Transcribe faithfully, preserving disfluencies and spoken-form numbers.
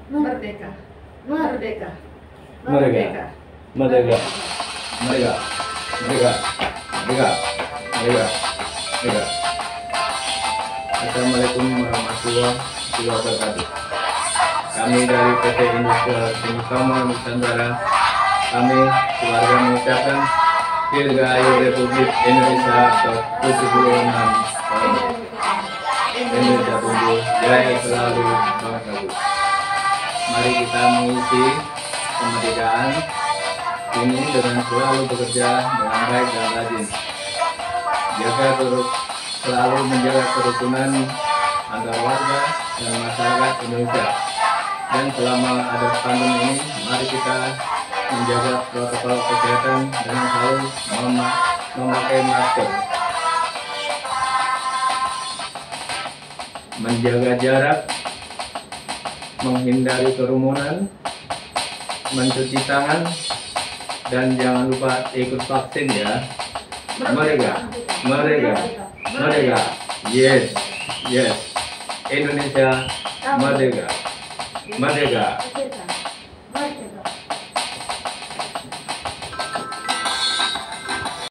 Merdeka. Merdeka. Merdeka. Merdeka. Merdeka. Merdeka. Merdeka. Merdeka. Merdeka. Assalamualaikum warahmatullahi wabarakatuh. Kami dari P T Industrial Timur Nusantara, kami keluarga mengucapkan Dirgahayu Republik Indonesia ke tujuh puluh enam tahun. Indonesia tumbuh jaya selalu, bangsa. Mari kita mengisi kemerdekaan ini dengan selalu bekerja dengan baik dan rajin. Jaga terus selalu menjaga kerukunan antar warga dan masyarakat Indonesia. Dan selama ada pandemi ini, mari kita menjaga protokol kesehatan dengan selalu mem- memakai masker, menjaga jarak, menghindari kerumunan, mencuci tangan, dan jangan lupa ikut vaksin ya. Merdeka, merdeka, merdeka. Yes, yes. Indonesia merdeka, merdeka. Merdeka.